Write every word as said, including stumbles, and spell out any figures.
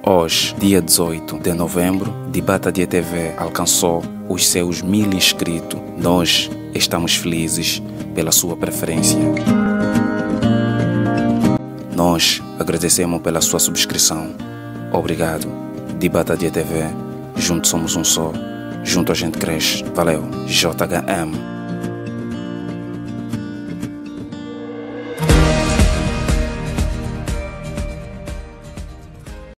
Hoje, dia dezoito de novembro, Debate Dia T V alcançou os seus mil inscritos. Nós estamos felizes pela sua preferência. Nós agradecemos pela sua subscrição. Obrigado. Debate Dia T V. Juntos somos um só. Junto a gente cresce. Valeu. J H M.